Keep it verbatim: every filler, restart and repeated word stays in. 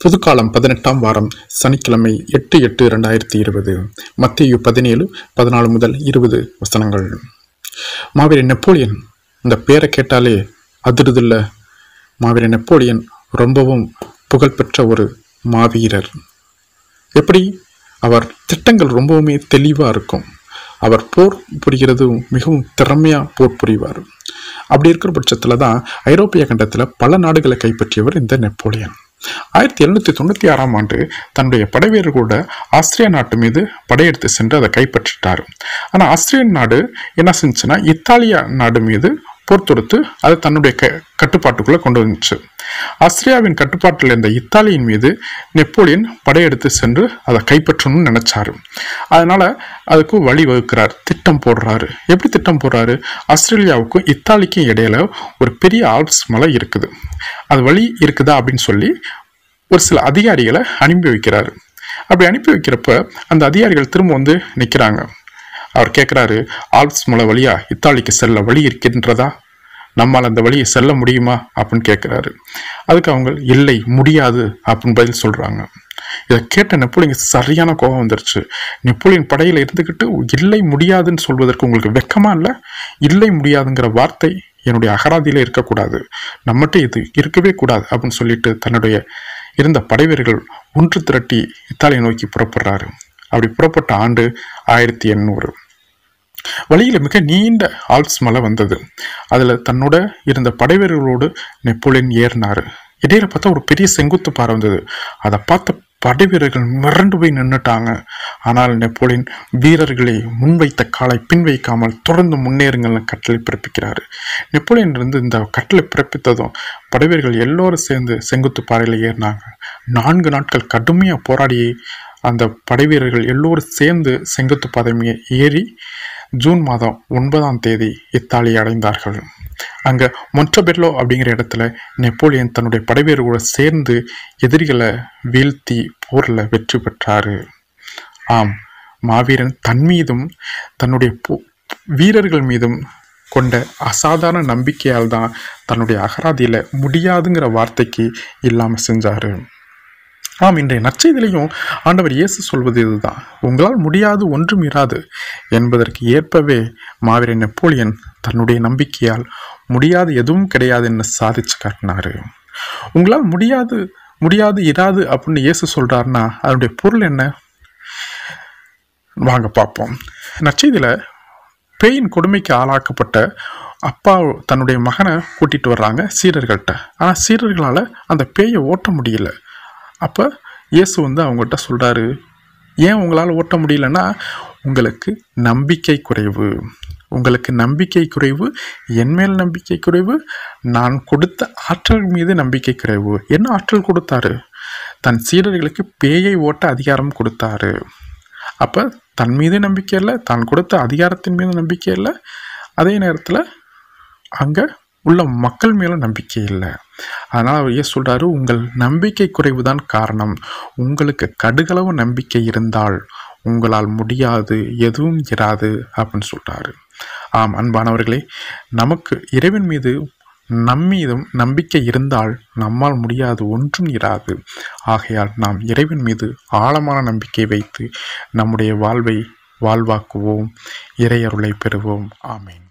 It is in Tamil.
புதுக்காலம் பதினெட்டாம் வாரம் சனிக்கிழமை எட்டு எட்டு இரண்டாயிரத்தி இருபது மத்தேயு பதினேழு பதினாலு முதல் இருபது வசனங்கள். மாவீரன் நெப்போலியன், இந்த பேரை கேட்டாலே அதிருதில்ல. மாவீரன் நெப்போலியன் ரொம்பவும் புகழ்பெற்ற ஒரு மாவீரர். எப்படி? அவர் திட்டங்கள் ரொம்பவுமே தெளிவாக இருக்கும். அவர் போர் புரிகிறது மிகவும் திறமையாக போர் புரிவார். அப்படி இருக்கிற பட்சத்தில் தான் ஐரோப்பிய கண்டத்தில் பல நாடுகளை கைப்பற்றியவர் இந்த நெப்போலியன். ஆயிரத்தி எழுநூத்தி தொண்ணூத்தி ஆறாம் ஆண்டு தன்னுடைய படைவீரர்களோட ஆஸ்திரியா நாட்டு மீது படையெடுத்து சென்று அதை கைப்பற்றிட்டார். ஆனால் ஆஸ்திரியன் நாடு என்ன செஞ்சுன்னா இத்தாலியா நாடு மீது போர் தொடுத்து அதை தன்னுடைய க கட்டுப்பாட்டுக்குள்ள கொண்டு வந்துச்சு. ஆஸ்திரியாவின் கட்டுப்பாட்டில் இருந்த இத்தாலியின் மீது நெப்போலியன் படையெடுத்து சென்று அதை கைப்பற்றணும்னு நினைச்சாரு. அதனால அதுக்கு வழி வகுக்கிறார், திட்டம் போடுறாரு. எப்படி திட்டம் போடுறாரு? ஆஸ்திரேலியாவுக்கும் இத்தாலிக்கும் இடையில ஒரு பெரிய ஆல்ப்ஸ் மலை இருக்குது, அது வழி இருக்குதா அப்படின்னு சொல்லி ஒரு சில அதிகாரிகளை அனுப்பி வைக்கிறாரு. அப்படி அனுப்பி வைக்கிறப்ப அந்த அதிகாரிகள் திரும்ப வந்து நிற்கிறாங்க. அவர் கேட்குறாரு, ஆல்ப்ஸ் மலை வழியா இத்தாலிக்கு செல்ல வழி இருக்கின்றதா? நம்மால் அந்த வழியை செல்ல முடியுமா அப்படின்னு கேட்குறாரு. அதுக்கு அவங்க இல்லை, முடியாது அப்படின்னு பதில் சொல்கிறாங்க. இதை கேட்ட நெப்போலியன் சரியான கோபம் வந்துருச்சு. நெப்போலியன் படையில் இருந்துக்கிட்டு இல்லை முடியாதுன்னு சொல்வதற்கு உங்களுக்கு வெக்கமா இல்லை? இல்லை முடியாதுங்கிற வார்த்தை என்னுடைய அகராதியில இருக்கக்கூடாது, நம்மகிட்ட இது இருக்கவே கூடாது அப்படின்னு சொல்லிட்டு தன்னுடைய இருந்த படைவீரர்கள் ஒன்று திரட்டி இத்தாலியை நோக்கி புறப்படுறாரு. அப்படி புறப்பட்ட ஆண்டு ஆயிரத்தி எண்ணூறு. வழியில மிக நீண்ட ஆல்ப்ஸ் மலை வந்தது. அதுல தன்னோட இருந்த படைவீரர்களோடு நெப்போலியன் ஏறினாரு. இடையில பார்த்தா ஒரு பெரிய செங்குத்து பாறை வந்தது. அதை பார்த்த படைவீரர்கள் மிரண்டு போய் நின்றுட்டாங்க. ஆனால் நெப்போலியன் வீரர்களை முன்வைத்த காலை பின் வைக்காமல் தொடர்ந்து முன்னேறுங்கள்னு கட்டளை பிறப்பிக்கிறாரு. நெப்போலியன் இருந்து இந்த கட்டளை பிறப்பித்ததும் படைவீரர்கள் எல்லோரும் சேர்ந்து செங்குத்து பாறையில ஏறினாங்க. நான்கு நாட்கள் கடுமையா போராடி அந்த படைவீரர்கள் எல்லோரும் சேர்ந்து செங்குத்து பாதை ஏறி ஜூன் மாதம் ஒன்பதாம் தேதி இத்தாலியை அடைந்தார்கள். அங்க மொன்டபெல்லோ அப்படிங்கிற இடத்துல நெப்போலியன் தன்னுடைய படைவீரர்களோட சேர்ந்து எதிரிகளை வீழ்த்தி போர்ல வெற்றி பெற்றாரு. ஆம், மாவீரன் தன் மீதும் தன்னுடைய வீரர்கள் மீதும் கொண்ட அசாதாரண நம்பிக்கையால் தான் தன்னுடைய அகராதியில முடியாதுங்கிற வார்த்தைக்கு இல்லாம செஞ்சாரு. ஆம், இன்றைய நற்செய்தியிலையும் ஆண்டவர் இயேசு சொல்வது இதுதான், உங்களால் முடியாது ஒன்றும் இராது என்பதற்கு ஏற்பவே மாவீரன் நெப்போலியன் தன்னுடைய நம்பிக்கையால் முடியாது எதுவும் கிடையாது என்று சாதிச்சு காட்டினாரு. உங்களால் முடியாது முடியாது இராது அப்படின்னு இயேசு சொல்றாருன்னா அதனுடைய பொருள் என்ன? வாங்க பார்ப்போம். நற்செய்தியில பேயின் கொடுமைக்கு ஆளாக்கப்பட்ட அப்பா தன்னுடைய மகனை கூட்டிட்டு வர்றாங்க சீடர்கள்ட்ட. ஆனா சீடர்களால அந்த பேயை ஓட்ட முடியல. அப்போ இயேசு வந்து அவங்ககிட்ட சொல்கிறாரு, ஏன் உங்களால் ஓட்ட முடியலன்னா உங்களுக்கு நம்பிக்கை குறைவு. உங்களுக்கு நம்பிக்கை குறைவு. என் மேல் நம்பிக்கை குறைவு. நான் கொடுத்த ஆற்றல் மீது நம்பிக்கை குறைவு. என்ன ஆற்றல் கொடுத்தாரு? தன் சீடர்களுக்கு பேயை ஓட்ட அதிகாரம் கொடுத்தாரு. அப்போ தன் மீது நம்பிக்கை இல்லை, தான் கொடுத்த அதிகாரத்தின் மீது நம்பிக்கை இல்லை, அதே நேரத்தில் அங்கே உள்ள மக்கள் மேலும் நம்பிக்கை இல்லை. அதனால் அவர் ஏன் சொல்றாரு, உங்கள் நம்பிக்கை குறைவுதான் காரணம். உங்களுக்கு கடுகளவு நம்பிக்கை இருந்தால் உங்களால் முடியாது எதுவும் இராது அப்படின்னு சொல்றாரு. ஆம் அன்பானவர்களே, நமக்கு இறைவன் மீது நம்மீதும் நம்பிக்கை இருந்தால் நம்மால் முடியாது ஒன்றும் இராது. ஆகையால் நாம் இறைவன் மீது ஆழமான நம்பிக்கை வைத்து நம்முடைய வாழ்வை வாழ்வாக்குவோம், இறையருளை பெறுவோம். ஆமேன்.